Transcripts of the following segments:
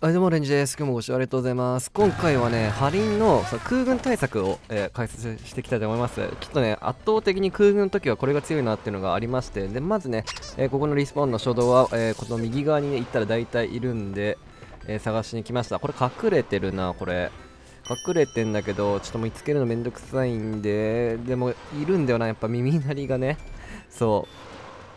はい、どうもレンジです。今日もご視聴ありがとうございます。今回はね、ハリンの空軍対策を、解説していきたいと思います。ちょっとね、圧倒的に空軍の時はこれが強いなっていうのがありまして、で、まずね、ここのリスポーンの初動は、この右側に、ね、行ったら大体いるんで、探しに来ました。これ隠れてるな、これ。隠れてんだけど、ちょっと見つけるのめんどくさいんで、でも、いるんだよな、やっぱ耳鳴りがね。そう。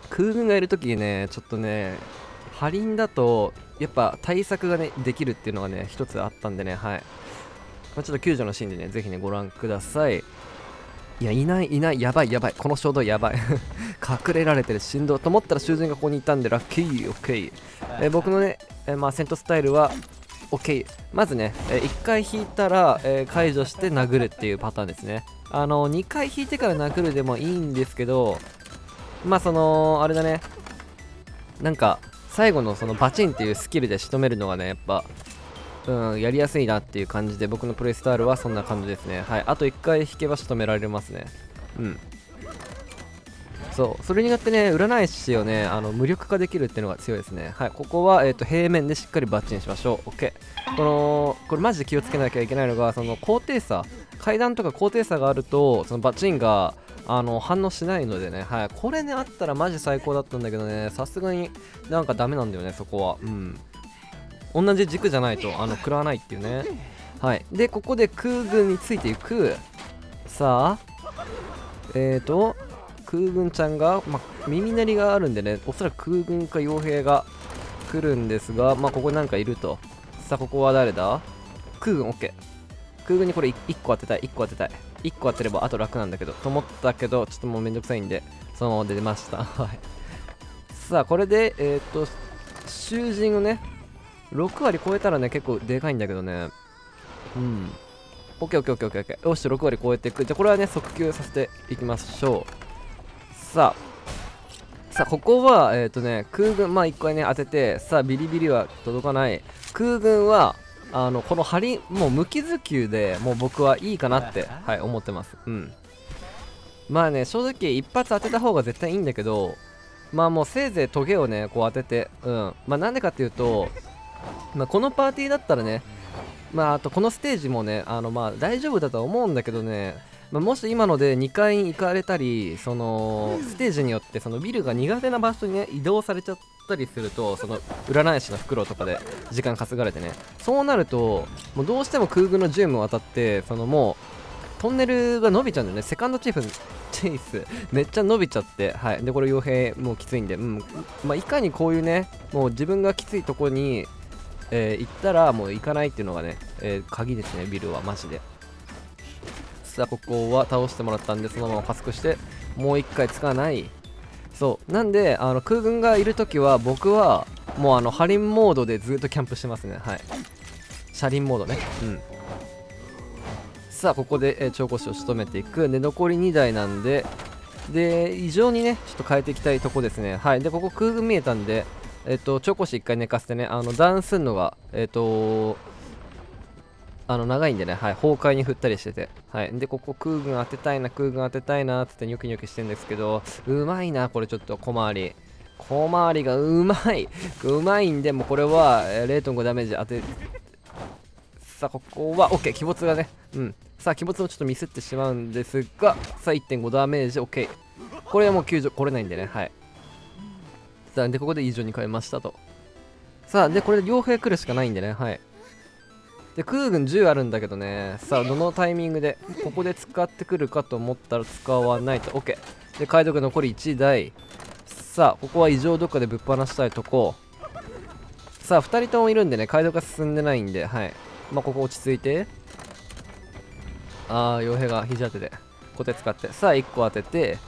空軍がいる時にね、ちょっとね、ハリンだと、やっぱ対策がね、できるっていうのがね、一つあったんでね、はい。ちょっと救助のシーンでね、ぜひね、ご覧ください。いや、いない、いない、やばい、やばい、この衝動やばい。隠れられてる、振動と思ったら囚人がここにいたんで、ラッキー、オッケー。僕のね、まあ、戦闘スタイルは、オッケー。まずね、1回引いたら、解除して殴るっていうパターンですね。2回引いてから殴るでもいいんですけど、まあ、あれだね、なんか、最後のそのバチンっていうスキルで仕留めるのがね、やっぱ、やりやすいなっていう感じで、僕のプレイスタイルはそんな感じですね。はい。あと1回引けば仕留められますね。うん。そう。それによってね、占い師をね、無力化できるっていうのが強いですね。はい。ここは、平面でしっかりバッチンしましょう。OK。これマジで気をつけなきゃいけないのが、その高低差、階段とか高低差があると、そのバチンが、反応しないのでね、はい、これねあったらマジ最高だったんだけどね、さすがになんかダメなんだよね、そこは。うん、同じ軸じゃないと食らわないっていうね。はい。でここで空軍についていく。さあ空軍ちゃんが、耳鳴りがあるんでね、おそらく空軍か傭兵が来るんですが、ここになんかいると。さあここは誰だ。空軍 OK。空軍にこれ1個当てたい、1個当てたい。1個当てればあと楽なんだけど、と思ったけど、ちょっともうめんどくさいんで、そのまま出ました。はい。さあ、これで、囚人をね、6割超えたらね、結構でかいんだけどね。うん。オッケーオッケーオッケーオッケーオッケー。よし、6割超えていく。じゃあ、これはね、即級させていきましょう。さあ、ここは、空軍、1回ね、当てて、さあ、ビリビリは届かない。空軍は、この針、もう無傷球でもう僕はいいかなって、はい、思ってます。うん。まあね、正直一発当てた方が絶対いいんだけど、もうせいぜいトゲをね、こう当てて、うん。なんでかっていうと、このパーティーだったらね、あとこのステージもね、大丈夫だとは思うんだけどね、もし今ので2回行かれたり、そのステージによってそのビルが苦手な場所にね移動されちゃったりすると、その占い師の袋とかで時間稼がれてね、そうなるともうどうしても空軍のジムを当たって、そのもうトンネルが伸びちゃうんだよね。セカンドチェイスめっちゃ伸びちゃって、はい。でこれ傭兵もうきついんで、いかにこういうね、もう自分がきついとこに行ったらもう行かないっていうのがね、鍵ですね、ビルはマジで。さあここは倒してもらったんで、そのまま加速してもう1回使わない。そうなんで、空軍がいるときは僕はもうハリンモードでずっとキャンプしてますね。はい。車輪モードね。うん。さあここで、超腰を仕留めていく。で残り2台なんで、異常にねちょっと変えていきたいとこですね。はい。でここ空軍見えたんで、超腰1回寝かせてね、ダウンするのが長いんでね、はい、崩壊に振ったりしてて、はい、で、ここ空軍当てたいな、空軍当てたいなってニョキニョキしてるんですけど、うまいな、これちょっと小回り。小回りがうまい。うまいんで、もうこれは、0.5 ダメージ当て、さあ、ここは、OK、鬼没がね、うん。さあ、鬼没をちょっとミスってしまうんですが、さあ、1.5 ダメージ、OK。これはもう救助来れないんでね、はい。さあ、で、ここで以上に変えましたと。さあ、で、これで両兵来るしかないんでね、はい。で空軍10あるんだけどね、さあどのタイミングでここで使ってくるかと思ったら使わないと。 OK で解読残り1台。さあここは異常どっかでぶっ放したいとこ。さあ2人ともいるんでね、解読が進んでないんで、はい。ここ落ち着いて、傭兵が肘当てで小手使って、さあ1個当てて、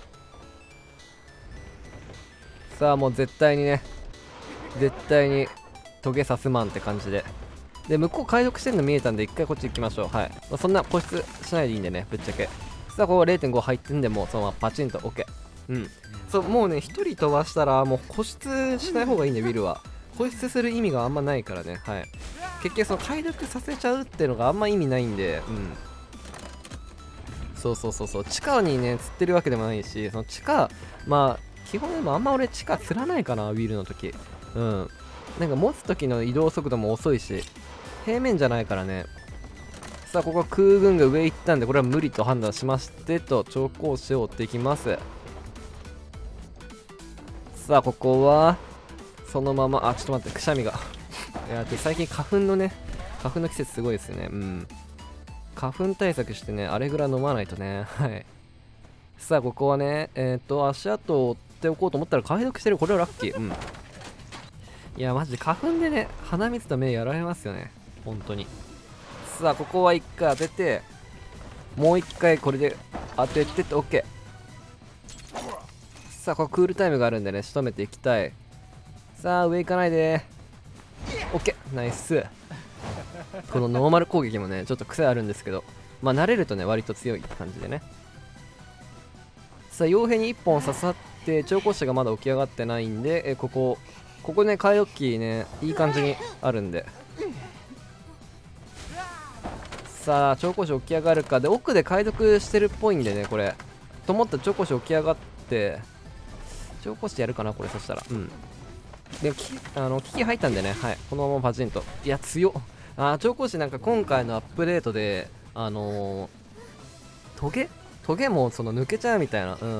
さあもう絶対にね、絶対にトゲさすまんって感じで。で、向こう解読してるの見えたんで、一回こっち行きましょう。はい。そんな固執しないでいいんでね、ぶっちゃけ。さあ、ここ 0.5 入ってんで、もうそのままパチンと OK。うん。そう、もうね、1人飛ばしたら、もう固執しない方がいいんで、ビルは。固執する意味があんまないからね、はい。結局、その解読させちゃうっていうのがあんま意味ないんで、うん。そうそうそうそう、地下にね、釣ってるわけでもないし、その地下、基本でもあんま俺地下釣らないかな、ビルの時。うん。 なんか持つ時の移動速度も遅いし、平面じゃないからね。さあ、ここは空軍が上行ったんで、これは無理と判断しましてと、長考士を追っていきます。さあ、ここはそのまま、ちょっと待って、くしゃみがいや、最近花粉の季節すごいですよね。うん。花粉対策してね、あれぐらい飲まないとね。はい。さあ、ここはね、足跡を追っておこうと思ったら解読してる。これはラッキー。うん。いや、マジで花粉でね、鼻水と目やられますよね。本当に。さあ、ここは1回当てて、もう1回これで当ててって OK。さあ、ここクールタイムがあるんでね、仕留めていきたい。さあ、上行かないで。OK。ナイス。このノーマル攻撃もね、ちょっと癖あるんですけど、まあ、慣れるとね、割と強いって感じでね。さあ、傭兵に1本刺さって、長考士がまだ起き上がってないんで、ここね、買い置きね、いい感じにあるんで。さあ、長考士起き上がるか。で、奥で解読してるっぽいんでね、これ。と思ったら長考士起き上がって、長考士やるかな、これ、そしたら。うん。で、機器入ったんでね、はい。このままパチンと。いや、強っ。長考士なんか今回のアップデートで、トゲもその抜けちゃうみたいな。うん、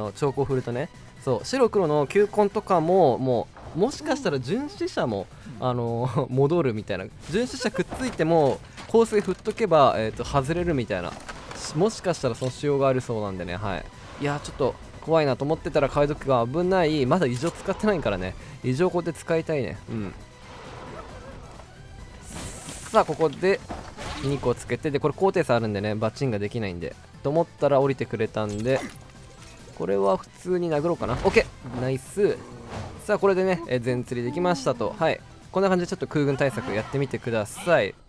長考振るとね。そう、白黒の球根とかも、もしかしたら巡視者も、戻るみたいな。巡視者くっついても、香水振っとけば、外れるみたいな。もしかしたらその仕様があるそうなんでね、はい。いや、ちょっと、怖いなと思ってたら解読が危ない。まだ異常使ってないからね。異常こうやって使いたいね。うん。さあ、ここで2個つけて、で、これ高低差あるんでね、バッチンができないんで。と思ったら降りてくれたんで、これは普通に殴ろうかな。OK! ナイス。さあ、これでね、全釣りできましたと。はい。こんな感じでちょっと空軍対策やってみてください。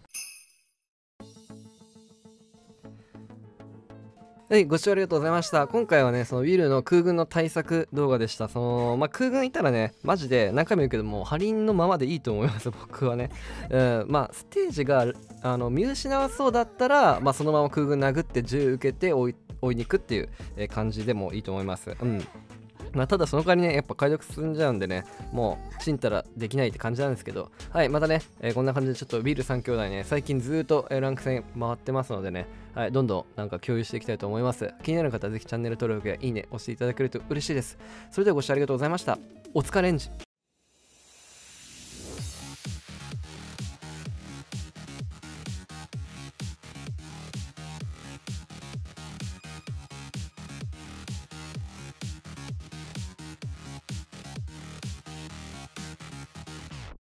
はい、ご視聴ありがとうございました。今回はね、そのウィルの空軍の対策動画でした。空軍いたらね、マジで何回も言うけども、ハリンのままでいいと思います、僕はね。ステージが見失わそうだったら、そのまま空軍殴って銃受けて追いに行くっていう、感じでもいいと思います。うん。ただその代わりね、やっぱ解読進んじゃうんでね、もう、ちんたらできないって感じなんですけど、はい、またね、こんな感じでちょっとビール3兄弟ね、最近ずーっとランク戦回ってますのでね、はい、どんどんなんか共有していきたいと思います。気になる方はぜひチャンネル登録やいいね押していただけると嬉しいです。それではご視聴ありがとうございました。お疲れんじ。